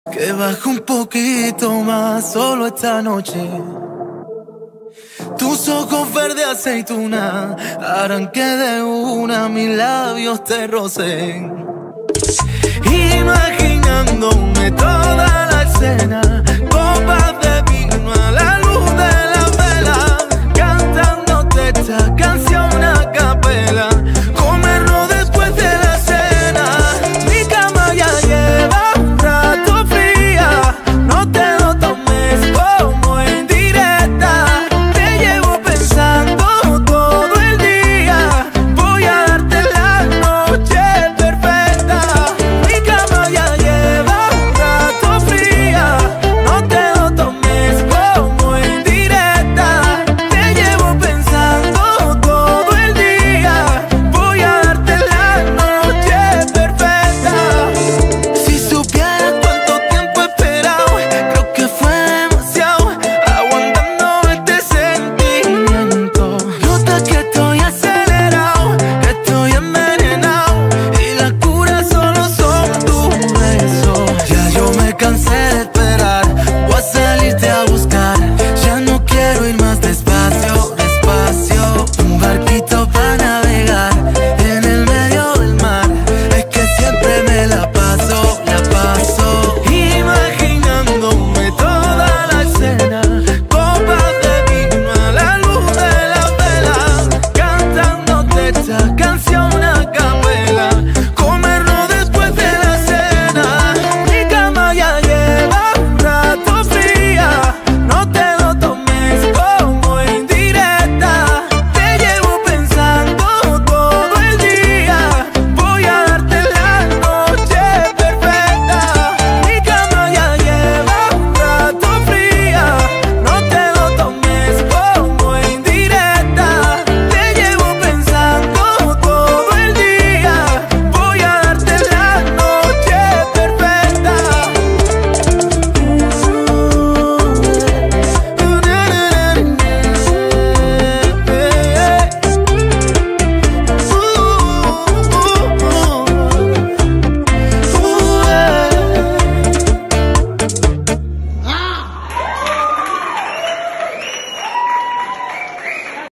Que baje un poquito más solo esta noche. Tus ojos verde aceituna harán que de una mis labios te rocen. Imaginándome toda la escena, copas de vino a la luz de la vela, cantándote esta canción a capela, comernos después de la cena. Mi cama ya lleva un rato fría, no te lo tomes como indirecta. Te llevo pensando todo el día, voy a darte la noche perfecta. Mi cama ya lleva un rato fría, no te lo tomes como indirecta. Te llevo pensando todo el día, voy a darte la noche perfecta. Si supieras cuánto tiempo he esperado, creo que fue demasiado, aguantando este sentimiento. Nota que estoy acelerado, estoy envenenado, y la cura solo son tus besos. Ya yo me cansé